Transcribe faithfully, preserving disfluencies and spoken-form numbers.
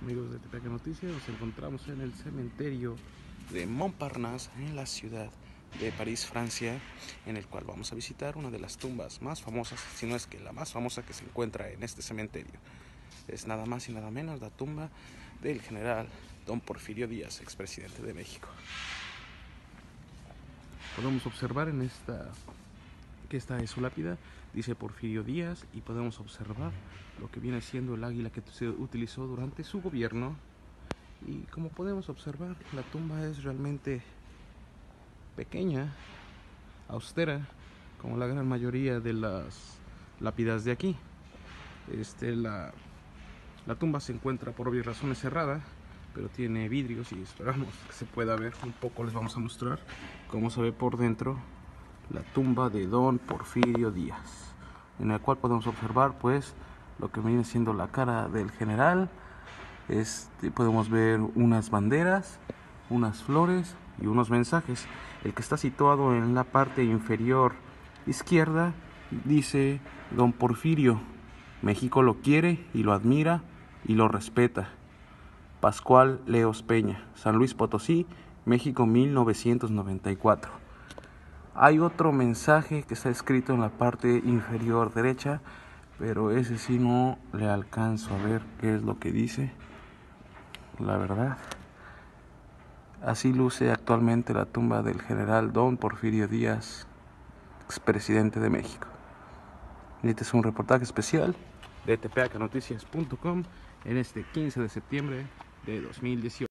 Amigos de Tepeaca Noticias, nos encontramos en el cementerio de Montparnasse, en la ciudad de París, Francia, en el cual vamos a visitar una de las tumbas más famosas, si no es que la más famosa que se encuentra en este cementerio. Es nada más y nada menos la tumba del general Don Porfirio Díaz, expresidente de México. Podemos observar en esta que esta es su lápida, dice Porfirio Díaz, y podemos observar lo que viene siendo el águila que se utilizó durante su gobierno. Y como podemos observar, la tumba es realmente pequeña, austera, como la gran mayoría de las lápidas de aquí. Este, la, la tumba se encuentra por obvias razones cerrada, pero tiene vidrios y esperamos que se pueda ver un poco. Les vamos a mostrar cómo se ve por dentro la tumba de Don Porfirio Díaz, en la cual podemos observar pues lo que viene siendo la cara del general. Este, podemos ver unas banderas, unas flores y unos mensajes. El que está situado en la parte inferior izquierda dice: Don Porfirio, México lo quiere y lo admira y lo respeta. Pascual Leos Peña, San Luis Potosí, México, mil novecientos noventa y cuatro. Hay otro mensaje que está escrito en la parte inferior derecha, pero ese sí no le alcanzo a ver qué es lo que dice, la verdad. Así luce actualmente la tumba del general Don Porfirio Díaz, expresidente de México. Este es un reportaje especial de tepeaca noticias punto com en este quince de septiembre de dos mil dieciocho.